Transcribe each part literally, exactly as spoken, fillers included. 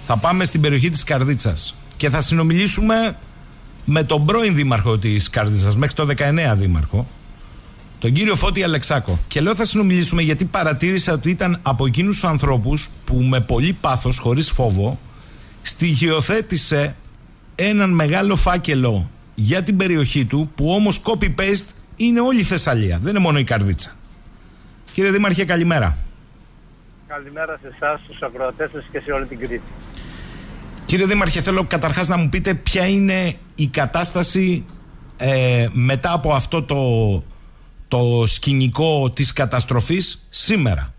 Θα πάμε στην περιοχή της Καρδίτσας και θα συνομιλήσουμε με τον πρώην δήμαρχο της Καρδίτσας, μέχρι το δεκαεννέα δήμαρχο, τον κύριο Φώτη Αλεξάκο. Και λέω θα συνομιλήσουμε γιατί παρατήρησα ότι ήταν από εκείνους τους ανθρώπους που με πολύ πάθος, χωρίς φόβο, στοιχειοθέτησε έναν μεγάλο φάκελο για την περιοχή του, που όμως copy-paste είναι όλη η Θεσσαλία, δεν είναι μόνο η Καρδίτσα. Κύριε Δήμαρχε, καλημέρα. Καλημέρα σε εσάς, στους ακροατές σας και σε όλη την Κρήτη. Κύριε Δήμαρχε, θέλω καταρχάς να μου πείτε ποια είναι η κατάσταση ε, μετά από αυτό το, το σκηνικό της καταστροφής σήμερα.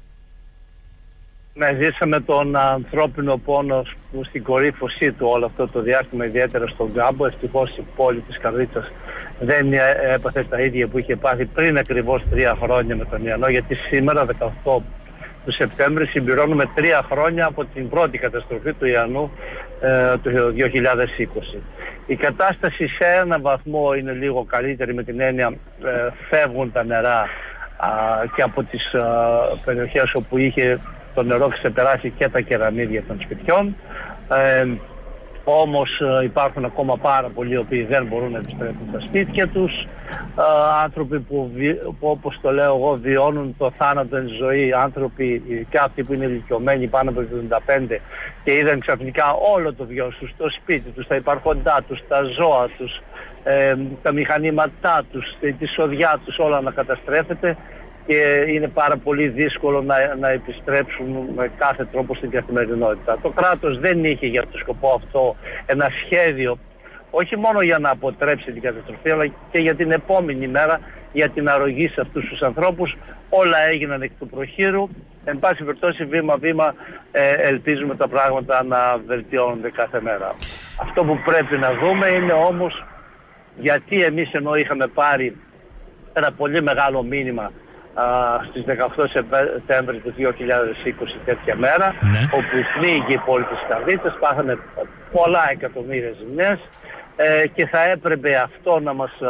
Ναι, ζήσαμε τον ανθρώπινο πόνο που στην κορύφωσή του όλο αυτό το διάστημα, ιδιαίτερα στον Κάμπο. Ευτυχώς η πόλη της Καρδίτσας δεν έπαθε τα ίδια που είχε πάθει πριν ακριβώς τρία χρόνια με τον Ιαννό, γιατί σήμερα δεκαοκτώ του Σεπτέμβρη συμπληρώνουμε τρία χρόνια από την πρώτη καταστροφή του Ιαννού ε, του δύο χιλιάδες είκοσι. Η κατάσταση σε ένα βαθμό είναι λίγο καλύτερη, με την έννοια ε, φεύγουν τα νερά α, και από τις α, περιοχές όπου είχε το νερό ξεπεράσει και τα κεραμίδια των σπιτιών. Ε, όμως ε, υπάρχουν ακόμα πάρα πολλοί οι οποίοι δεν μπορούν να επιστρέψουν στα σπίτια τους. Ε, άνθρωποι που, που όπως το λέω εγώ βιώνουν το θάνατο εν ζωή, άνθρωποι και αυτοί που είναι ηλικιωμένοι πάνω από εβδομήντα πέντε και είδαν ξαφνικά όλο το βιός τους, το σπίτι τους, τα υπάρχοντά τους, τα ζώα τους, ε, τα μηχανήματά τους, τη σοδιά τους, όλα να καταστρέφεται. Και είναι πάρα πολύ δύσκολο να, να επιστρέψουν με κάθε τρόπο στην καθημερινότητα. Το κράτος δεν είχε για το σκοπό αυτό ένα σχέδιο, όχι μόνο για να αποτρέψει την καταστροφή, αλλά και για την επόμενη μέρα, για την αρρωγή σε αυτούς τους ανθρώπους. Όλα έγιναν εκ του προχείρου. Εν πάση περιπτώσει, βήμα-βήμα ε, ελπίζουμε τα πράγματα να βελτιώνονται κάθε μέρα. Αυτό που πρέπει να δούμε είναι όμως γιατί εμείς, ενώ είχαμε πάρει ένα πολύ μεγάλο μήνυμα στις δεκαοκτώ Σεπτέμβρη του δύο χιλιάδες είκοσι, τέτοια μέρα, ναι, όπου πνίγηκε η πόλη της Καρδίτσας, πάθανε πολλά εκατομμύρια ζημιές ε, και θα έπρεπε αυτό να μας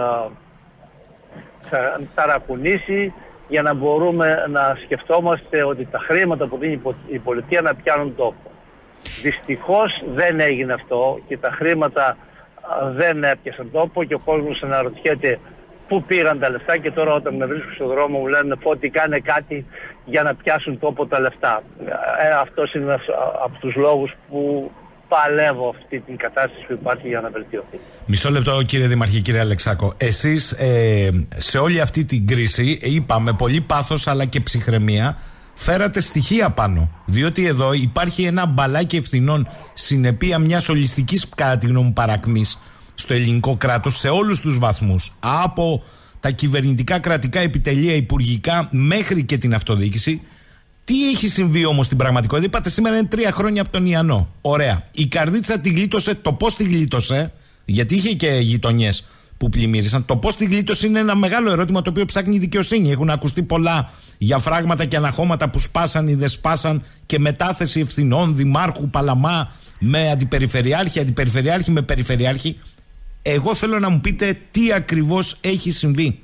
α, ταρακουνήσει για να μπορούμε να σκεφτόμαστε ότι τα χρήματα που δίνει η πολιτεία να πιάνουν τόπο. Δυστυχώς δεν έγινε αυτό και τα χρήματα α, δεν έπιασαν τόπο και ο κόσμος αναρωτιέται πού πήγαν τα λεφτά, και τώρα όταν με βρίσκουν στον δρόμο μου λένε Φώτη, κάνε κάτι για να πιάσουν τόπο τα λεφτά. Ε, αυτός είναι ένας από τους λόγους που παλεύω αυτή την κατάσταση που υπάρχει για να βελτιωθεί. Μισό λεπτό κύριε Δήμαρχε, κύριε Αλεξάκο. Εσείς ε, σε όλη αυτή την κρίση, είπαμε πολύ πάθος αλλά και ψυχραιμία, φέρατε στοιχεία πάνω. Διότι εδώ υπάρχει ένα μπαλάκι ευθυνών, συνεπία μιας ολιστικής, κατά τη γνώμη μου, παρακμής στο ελληνικό κράτος σε όλους τους βαθμούς, από τα κυβερνητικά κρατικά επιτελεία, υπουργικά, μέχρι και την αυτοδιοίκηση. Τι έχει συμβεί όμως στην πραγματικότητα? Είπατε σήμερα είναι τρία χρόνια από τον Ιαννό. Ωραία. Η Καρδίτσα την γλίτωσε. Το πώς την γλίτωσε, γιατί είχε και γειτονιές που πλημμύρισαν, το πώς την γλίτωσε είναι ένα μεγάλο ερώτημα το οποίο ψάχνει η δικαιοσύνη. Έχουν ακουστεί πολλά για φράγματα και αναχώματα που σπάσαν ή δεν σπάσαν και μετάθεση ευθυνών δημάρχου Παλαμά με αντιπεριφερειάρχη, αντιπεριφερειάρχη με περιφερειάρχη. Εγώ θέλω να μου πείτε τι ακριβώς έχει συμβεί.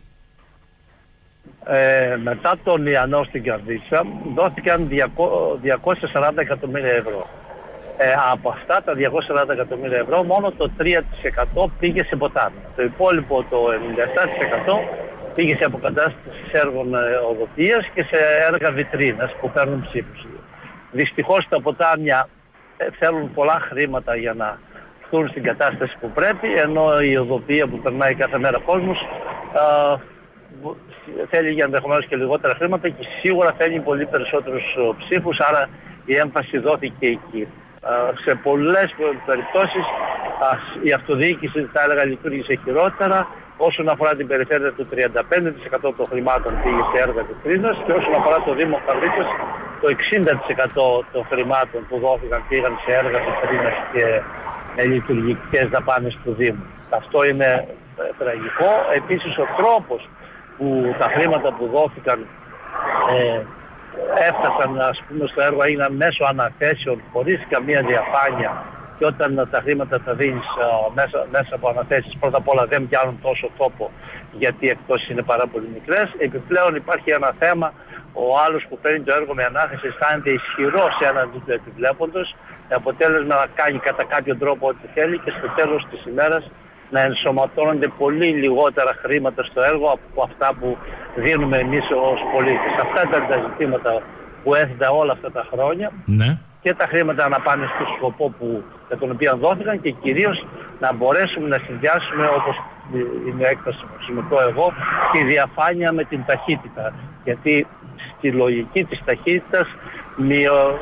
Ε, μετά τον Ιαννό στην Καρδίτσα δόθηκαν διακόσια σαράντα εκατομμύρια ευρώ. Ε, από αυτά τα διακόσια σαράντα εκατομμύρια ευρώ μόνο το τρία τοις εκατό πήγε σε ποτάμι. Το υπόλοιπο, το ενενήντα επτά τοις εκατό, πήγε σε αποκατάσταση έργων οδοποιίας και σε έργα βιτρίνας που παίρνουν ψήφους. Δυστυχώς τα ποτάμια θέλουν πολλά χρήματα για να στην κατάσταση που πρέπει, ενώ η οδοποιία που περνάει κάθε μέρα κόσμος α, θέλει για ενδεχομένως και λιγότερα χρήματα και σίγουρα θέλει πολύ περισσότερους ψήφους, άρα η έμφαση δόθηκε εκεί. Α, σε πολλές περιπτώσεις α, η αυτοδιοίκηση, θα έλεγα, λειτουργήσε χειρότερα. Όσον αφορά την περιφέρεια, του τριάντα πέντε τοις εκατό των χρημάτων πήγε σε έργα βιτρίνας και όσον αφορά το Δήμο Καρδίτσας, το εξήντα τοις εκατό των χρημάτων που δόθηκαν πήγαν σε έργα βιτρίνας και με λειτουργικές δαπάνες του Δήμου. Αυτό είναι ε, τραγικό. Επίσης ο τρόπος που τα χρήματα που δόθηκαν ε, έφτασαν, ας πούμε, στο έργο έγιναν μέσω αναθέσεων χωρίς καμία διαφάνεια, και όταν τα χρήματα τα δίνεις α, μέσα, μέσα από αναθέσεις, πρώτα απ' όλα δεν πιάνουν τόσο τόπο γιατί εκτός είναι πάρα πολύ μικρές. Επιπλέον υπάρχει ένα θέμα, ο άλλος που παίρνει το έργο με ανάθεση αισθάνεται ισχυρός έναντι του επιβλέποντος με αποτέλεσμα να κάνει κατά κάποιο τρόπο ό,τι θέλει και στο τέλος της ημέρας να ενσωματώνονται πολύ λιγότερα χρήματα στο έργο από αυτά που δίνουμε εμείς ως πολίτες. Αυτά ήταν τα ζητήματα που έθετα όλα αυτά τα χρόνια. Ναι. Και τα χρήματα να πάνε στο σκοπό που, για τον οποίο δόθηκαν και κυρίως να μπορέσουμε να συνδυάσουμε, όπως είναι έκφραση που χρησιμοποιώ εγώ, τη διαφάνεια με την ταχύτητα. Γιατί στη λογική της ταχύτητας μειω...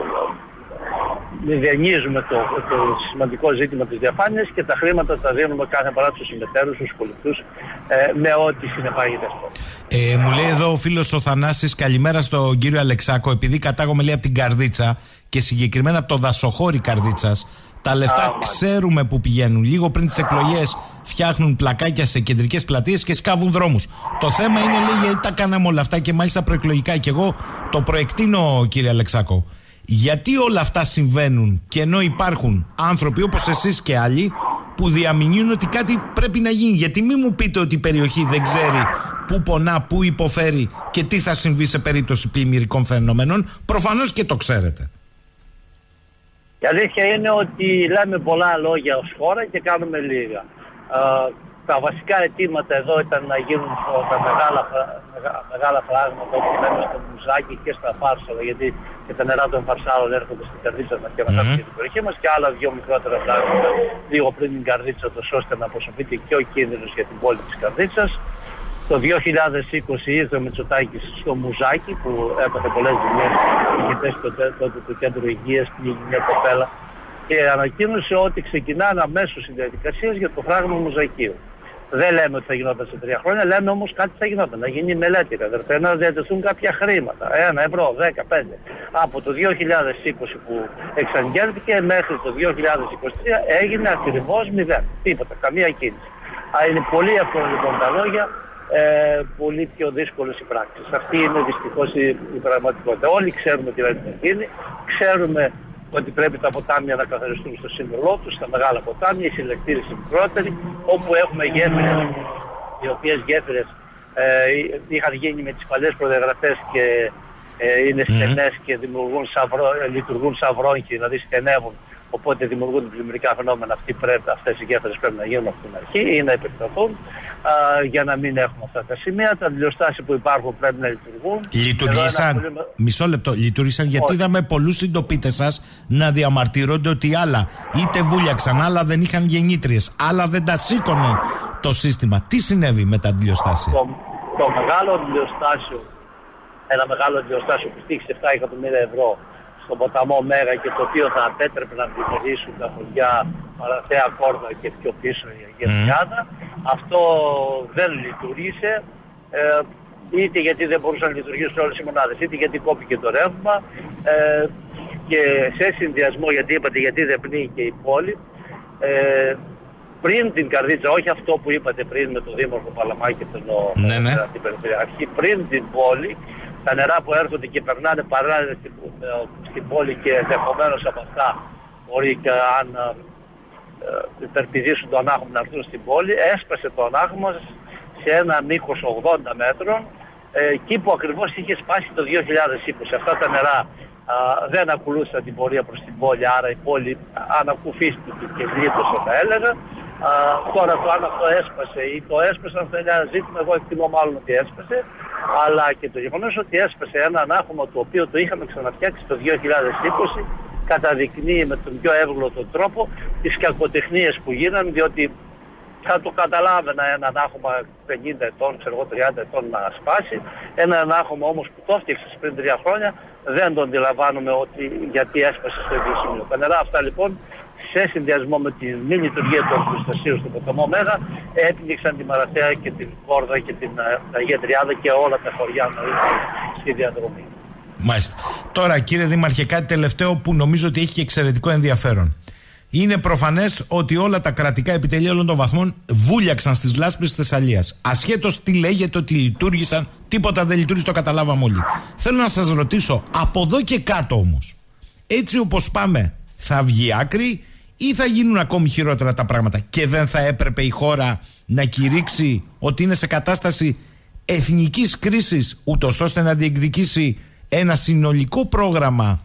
μηδενίζουμε το, το σημαντικό ζήτημα της διαφάνειας και τα χρήματα τα δίνουμε κάθε φορά στους συμμετέρους, στους πολιτούς, ε, με ό,τι συνεπάγεται αυτό. Ε, μου λέει εδώ ο φίλος ο Θανάσης, καλημέρα στον κύριο Αλεξάκο, επειδή κατάγομαι λέει από την Καρδίτσα και συγκεκριμένα από το δασοχώρι Καρδίτσας, τα λεφτά Α, ξέρουμε που πηγαίνουν. Λίγο πριν τις εκλογές φτιάχνουν πλακάκια σε κεντρικές πλατείες και σκάβουν δρόμους. Το θέμα είναι, λέει, γιατί τα κάναμε όλα αυτά και μάλιστα προεκλογικά. Και εγώ το προεκτείνω, κύριε Αλεξάκο. Γιατί όλα αυτά συμβαίνουν και ενώ υπάρχουν άνθρωποι όπως εσείς και άλλοι που διαμηνύουν ότι κάτι πρέπει να γίνει? Γιατί μην μου πείτε ότι η περιοχή δεν ξέρει πού πονά, πού υποφέρει και τι θα συμβεί σε περίπτωση πλημμυρικών φαινομένων. Προφανώς και το ξέρετε. Η αλήθεια είναι ότι λέμε πολλά λόγια ως χώρα και κάνουμε λίγα. Uh, τα βασικά αιτήματα εδώ ήταν να γίνουν τα μεγάλα, μεγά, μεγάλα φράγματα όπως λέμε στο Μουζάκι και στα Φάρσαλα, γιατί και τα νερά των Φαρσάλων έρχονται στην Καρδίτσα μας και να κάνουν mm-hmm. την περιοχή μας, και άλλα δύο μικρότερα φράγματα λίγο πριν την Καρδίτσα, ώστε να αποσωπείται και ο κίνδυνος για την πόλη της Καρδίτσας. Το δύο χιλιάδες είκοσι ήρθε ο Μητσοτάκης στο Μουζάκι που έπαθε πολλές ζημιές, είχε πέσει τότε το κέντρο υγείας, πήγε μια κοπέλα και ανακοίνωσε ότι ξεκινάνε αμέσως οι διαδικασίες για το φράγμα Μουζακίου. Δεν λέμε ότι θα γινόταν σε τρία χρόνια, λέμε όμως κάτι θα γινόταν. Να γίνει μελέτη, αδερφέ, να διατεθούν κάποια χρήματα. Ένα ευρώ, δέκα, πέντε. Από το δύο χιλιάδες είκοσι που εξαγγέλθηκε μέχρι το δύο χιλιάδες είκοσι τρία έγινε ακριβώς μηδέν. Τίποτα, καμία κίνηση. Α, είναι πολύ εύκολο λοιπόν τα λόγια, ε, πολύ πιο δύσκολες οι πράξεις. Αυτή είναι δυστυχώς η, η πραγματικότητα. Όλοι ξέρουμε τι πρέπει να γίνει, ξέρουμε ότι πρέπει τα ποτάμια να καθαριστούν στο σύνολό τους, στα μεγάλα ποτάμια, οι συλλεκτήρες οι μικρότεροι, όπου έχουμε γέφυρες, οι οποίες γέφυρες ε, είχαν γίνει με τις παλιές προδιαγραφές και ε, είναι στενές και δημιουργούν σαυρό, λειτουργούν σαν βρόγχοι, δηλαδή στενεύουν, οπότε δημιουργούν πλημμυρικά φαινόμενα. Αυτοί πρέπει, αυτές οι γέφυρες πρέπει να γίνουν από την αρχή ή να επεκταθούν α, για να μην έχουμε αυτά τα σημεία. Τα αντιλιοστάσια που υπάρχουν πρέπει να λειτουργούν. Λειτουργήσαν, πολύ... μισό λεπτό, λειτουργήσαν γιατί Όχι. είδαμε πολλούς συντοπίτες σας να διαμαρτυρώνται ότι άλλα είτε βούλιαξαν, άλλα δεν είχαν γεννήτριες, άλλα δεν τα σήκωνε το σύστημα. Τι συνέβη με τα αντιλιοστάσια? Το, το μεγάλο αντιλιοστάσιο, ένα μεγάλο αντιλιοστάσιο που στήχησε επτά εκατομμύρια ευρώ στον ποταμό Μέγα και το οποίο θα απέτρεπε να πλημμυρίσουν τα χωριά Παραθέα, Κόρδα και πιο πίσω η Αγία Τριάδα. Mm. Αυτό δεν λειτουργήσε, ε, είτε γιατί δεν μπορούσαν να λειτουργήσουν όλες οι μονάδες, είτε γιατί κόπηκε το ρεύμα ε, και σε συνδυασμό, γιατί είπατε γιατί δεν πνίγηκε η πόλη, ε, πριν την Καρδίτσα, όχι αυτό που είπατε πριν με τον Δήμαρχο Παλαμάκη και τον ναι, ναι. την Περιφερειαρχή, πριν την πόλη, τα νερά που έρχονται και περνάνε παράλληλα στην, στην πόλη και ενδεχομένως από αυτά μπορεί και αν ε, υπερπηδήσουν το ανάγχωμα να έρθουν στην πόλη, έσπασε το ανάγχωμα σε ένα μήκος ογδόντα μέτρων, ε, εκεί που ακριβώς είχε σπάσει το δύο χιλιάδες είκοσι. Αυτά τα νερά α, δεν ακολούθησαν την πορεία προς την πόλη, άρα η πόλη ανακουφίστηκε και γλίτωσε θα έλεγα. Α, τώρα το αν αυτό έσπασε ή το έσπασε, αυτό είναι ένα ζήτημα, εγώ εκτιμώ μάλλον ότι έσπασε, αλλά και το γεγονός ότι έσπασε ένα ανάγχωμα το οποίο το είχαμε ξαναφτιάξει το δύο χιλιάδες είκοσι καταδεικνύει με τον πιο εύγλωτο τρόπο τις κακοτεχνίες που γίνανε, διότι θα το καταλάβαινα ένα ανάγχωμα πενήντα ετών, ξέρω εγώ τριάντα ετών να σπάσει, ένα ανάγχωμα όμως που το έφτιαξες πριν τρία χρόνια δεν το αντιλαμβάνουμε ότι γιατί έσπασε στο ίδιο σημείο. Τα νερά αυτά λοιπόν, σε συνδυασμό με τη μη λειτουργία του προστασίου στο ποταμό Μέγα, έπνιξαν τη Μαραθέα και την Κόρδα και την Αγία Τριάδα και όλα τα χωριά στη διαδρομή. Μάλιστα. Τώρα, κύριε Δήμαρχε, κάτι τελευταίο που νομίζω ότι έχει και εξαιρετικό ενδιαφέρον. Είναι προφανές ότι όλα τα κρατικά επιτελεία όλων των βαθμών βούλιαξαν στις λάσπες της Θεσσαλίας. Ασχέτως τι λέγεται ότι λειτουργήσαν, τίποτα δεν λειτουργήσε, το καταλάβαμε όλοι. Θέλω να σας ρωτήσω, από εδώ και κάτω όμως, έτσι όπως πάμε, θα βγει άκρη ή θα γίνουν ακόμη χειρότερα τα πράγματα και δεν θα έπρεπε η χώρα να κηρύξει ότι είναι σε κατάσταση εθνικής κρίσης, ούτως ώστε να διεκδικήσει ένα συνολικό πρόγραμμα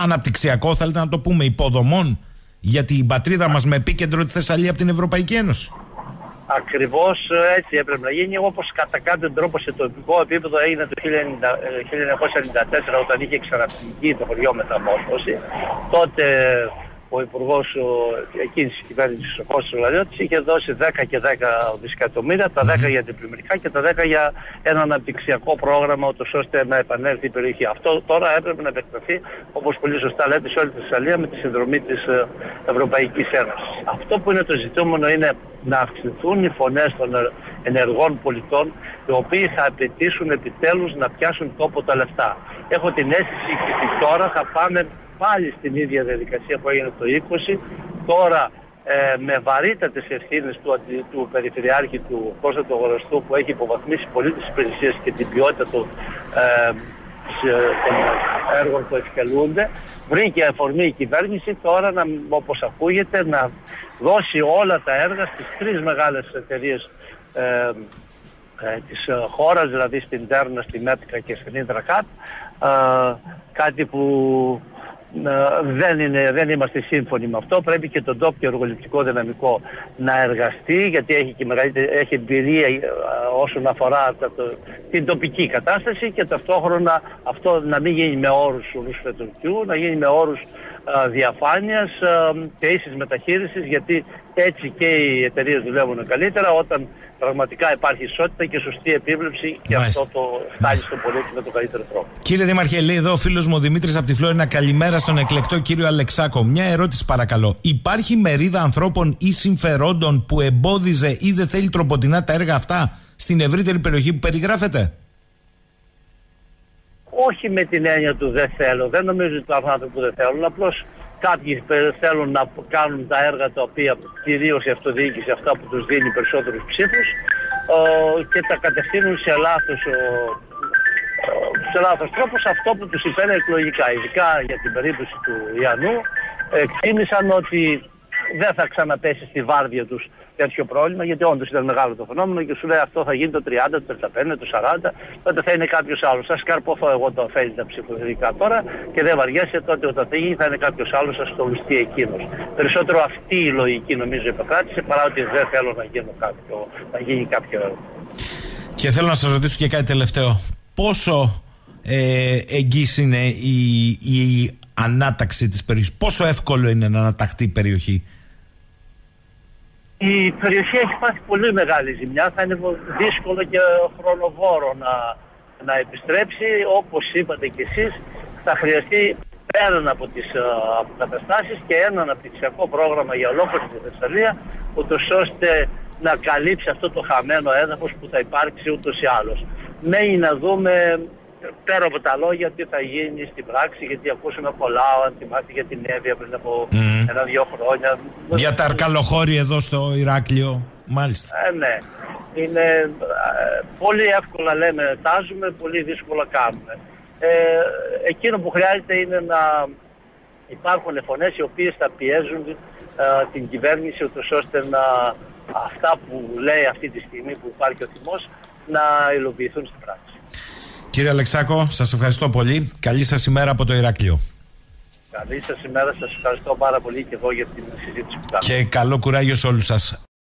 αναπτυξιακό, θέλετε να το πούμε, υποδομών για την πατρίδα μας με επίκεντρο τη Θεσσαλία από την Ευρωπαϊκή Ένωση. Ακριβώς έτσι έπρεπε να γίνει, όπως κατά κάποιο τρόπο σε τοπικό επίπεδο έγινε το χίλια εννιακόσια ενενήντα τέσσερα όταν είχε ξαναπηγεί το χωριό Μεταμόρφωση. Τότε ο υπουργός εκείνης της κυβέρνησης, ο Κώστας Λαριώτης, είχε δώσει δέκα και δέκα δισεκατομμύρια, τα δέκα για την πλημμυρικά και τα δέκα για ένα αναπτυξιακό πρόγραμμα, ούτως ώστε να επανέλθει η περιοχή. Αυτό τώρα έπρεπε να επεκταθεί, όπως πολύ σωστά λέτε, σε όλη τη Θεσσαλία με τη συνδρομή της Ευρωπαϊκής Ένωσης. Αυτό που είναι το ζητούμενο είναι να αυξηθούν οι φωνές των ενεργών πολιτών, οι οποίοι θα απαιτήσουν επιτέλους να πιάσουν τόπο τα λεφτά. Έχω την αίσθηση ότι τώρα θα πάμε πάλι στην ίδια διαδικασία που έγινε το είκοσι, τώρα ε, με βαρύτατες ευθύνες του, του Περιφερειάρχη του Κώστα του Αγοραστού, που έχει υποβαθμίσει πολύ τις υπηρεσίες και την ποιότητα του, ε, των έργων που ευκαιρούνται, βρήκε αφορμή η κυβέρνηση τώρα, να, όπως ακούγεται, να δώσει όλα τα έργα στις τρεις μεγάλες εταιρείες ε, ε, της χώρας, δηλαδή στην Τέρνα, στη Μέτκα και στην Ίντρακατ, ε, κάτι που Δεν, είναι, δεν είμαστε σύμφωνοι με αυτό. Πρέπει και το ντόπιο εργοληπτικό δυναμικό να εργαστεί, γιατί έχει, και έχει εμπειρία όσον αφορά το, την τοπική κατάσταση, και ταυτόχρονα αυτό να μην γίνει με όρους ρουσφετρουκιού, να γίνει με όρους α, διαφάνειας α, και ίσης μεταχείρισης, γιατί έτσι και οι εταιρείες δουλεύουν καλύτερα όταν πραγματικά υπάρχει ισότητα και σωστή επίβλεψη, και Μάλιστα. αυτό το φτάνει στον πολίτη με τον καλύτερο τρόπο. Κύριε Δήμαρχε, λέει εδώ ο φίλος μου ο Δημήτρης από τη Φλόρινα, καλημέρα στον εκλεκτό κύριο Αλεξάκο. Μια ερώτηση παρακαλώ. Υπάρχει μερίδα ανθρώπων ή συμφερόντων που εμπόδιζε ή δεν θέλει τροποτινά τα έργα αυτά στην ευρύτερη περιοχή που περιγράφεται? Όχι με την έννοια του δεν θέλω. Δεν νομίζω ότι υπάρχουν άνθρωποι που δεν θέλουν. Απλώς κάποιοι θέλουν να κάνουν τα έργα τα οποία κυρίως η αυτοδιοίκηση, αυτά που τους δίνει περισσότερους ψήφους, και τα κατευθύνουν σε λάθος, σε λάθος τρόπο, σε αυτό που τους υπέρει εκλογικά. Ειδικά για την περίπτωση του Ιαννού, εκτίμησαν ότι δεν θα ξαναπέσει στη βάρδια τους τέτοιο πρόβλημα, γιατί όντως ήταν μεγάλο το φαινόμενο, και σου λέει αυτό θα γίνει το τριάντα, το τριάντα πέντε, το σαράντα, τότε θα είναι κάποιος άλλος. Σας καρπόθω εγώ το θέλει τα ψηφοδελικά τώρα και δεν βαριέσαι, τότε όταν θα γίνει θα είναι κάποιος άλλος, θα στολιστεί εκείνος. Περισσότερο αυτή η λογική νομίζω επικράτησε, παρά ότι δεν θέλω να, γίνω κάποιο, να γίνει κάποιο έργο. Και θέλω να σας ρωτήσω και κάτι τελευταίο. Πόσο ε, εγγύς είναι η, η ανάταξη της περιοχής, πόσο εύκολο είναι να αναταχθεί η περιοχή? Η περιοχή έχει πάθει πολύ μεγάλη ζημιά, θα είναι δύσκολο και χρονοβόρο να, να επιστρέψει. Όπως είπατε κι εσείς, θα χρειαστεί πέραν από τις αποκαταστάσεις και ένα αναπτυξιακό πρόγραμμα για ολόκληρη τη Θεσσαλία, ούτως ώστε να καλύψει αυτό το χαμένο έδαφος που θα υπάρξει ούτως ή άλλως. Μένει να δούμε πέρα από τα λόγια τι θα γίνει στην πράξη, γιατί ακούσαμε πολλά, αν θυμάστε, για την Εύβοια πριν από mm. ένα-δύο χρόνια. Για τα αρκαλοχώρια εδώ στο Ηράκλειο, μάλιστα. Ε, ναι. Είναι ε, πολύ εύκολα λέμε τάζουμε, πολύ δύσκολα κάνουμε. Ε, εκείνο που χρειάζεται είναι να υπάρχουν φωνές οι οποίες θα πιέζουν ε, την κυβέρνηση, ούτως ώστε να αυτά που λέει αυτή τη στιγμή που υπάρχει ο θυμός να υλοποιηθούν στην πράξη. Κύριε Αλεξάκο, σας ευχαριστώ πολύ. Καλή σας ημέρα από το Ηράκλειο. Καλή σας ημέρα, σας ευχαριστώ πάρα πολύ και εγώ για την συζήτηση που κάναμε. Και καλό κουράγιο σε όλους σας.